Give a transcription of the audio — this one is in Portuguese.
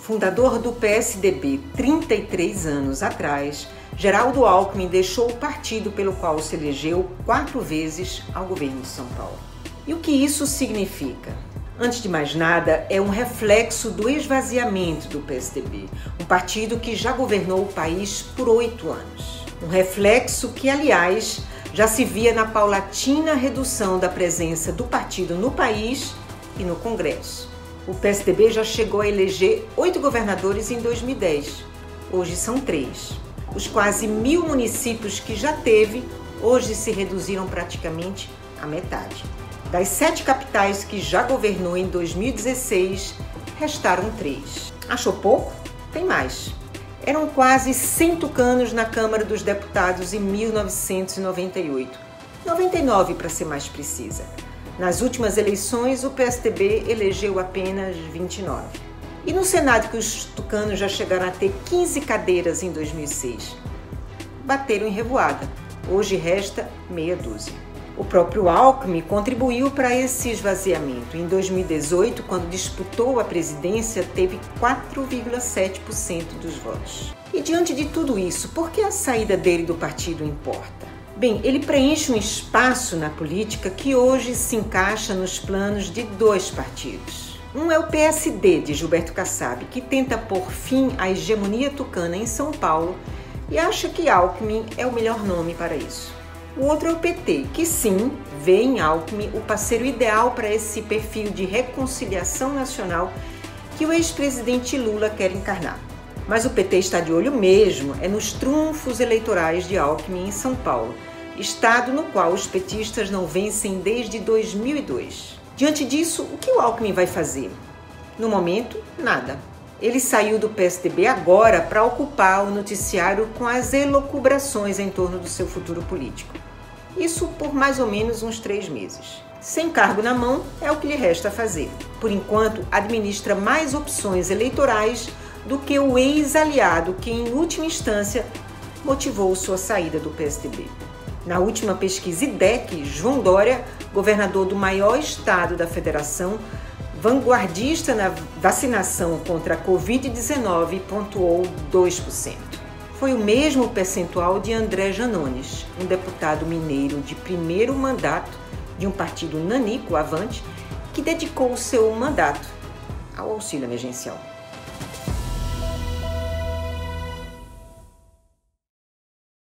Fundador do PSDB 33 anos atrás, Geraldo Alckmin deixou o partido pelo qual se elegeu 4 vezes ao governo de São Paulo. E o que isso significa? Antes de mais nada, é um reflexo do esvaziamento do PSDB, um partido que já governou o país por 8 anos. Um reflexo que, aliás, já se via na paulatina redução da presença do partido no país e no Congresso. O PSDB já chegou a eleger 8 governadores em 2010. Hoje são 3. Os quase 1.000 municípios que já teve, hoje se reduziram praticamente à metade. Das 7 capitais que já governou em 2016, restaram 3. Achou pouco? Tem mais. Eram quase 100 tucanos na Câmara dos Deputados em 1998. 99 para ser mais precisa. Nas últimas eleições, o PSDB elegeu apenas 29. E no Senado, que os tucanos já chegaram a ter 15 cadeiras em 2006? Bateram em revoada. Hoje resta meia dúzia. O próprio Alckmin contribuiu para esse esvaziamento. Em 2018, quando disputou a presidência, teve 4,7% dos votos. E diante de tudo isso, por que a saída dele do partido importa? Bem, ele preenche um espaço na política que hoje se encaixa nos planos de 2 partidos. Um é o PSD de Gilberto Kassab, que tenta pôr fim à hegemonia tucana em São Paulo e acha que Alckmin é o melhor nome para isso. O outro é o PT, que sim, vê em Alckmin o parceiro ideal para esse perfil de reconciliação nacional que o ex-presidente Lula quer encarnar. Mas o PT está de olho mesmo nos trunfos eleitorais de Alckmin em São Paulo, estado no qual os petistas não vencem desde 2002. Diante disso, o que o Alckmin vai fazer? No momento, nada. Ele saiu do PSDB agora para ocupar o noticiário com as elucubrações em torno do seu futuro político. Isso por mais ou menos uns 3 meses. Sem cargo na mão, é o que lhe resta fazer. Por enquanto, administra mais opções eleitorais do que o ex-aliado que, em última instância, motivou sua saída do PSDB. Na última pesquisa IDEC, João Dória, governador do maior estado da federação, vanguardista na vacinação contra a Covid-19, pontuou 2%. Foi o mesmo percentual de André Janones, um deputado mineiro de primeiro mandato de um partido nanico, Avante, que dedicou o seu mandato ao auxílio emergencial.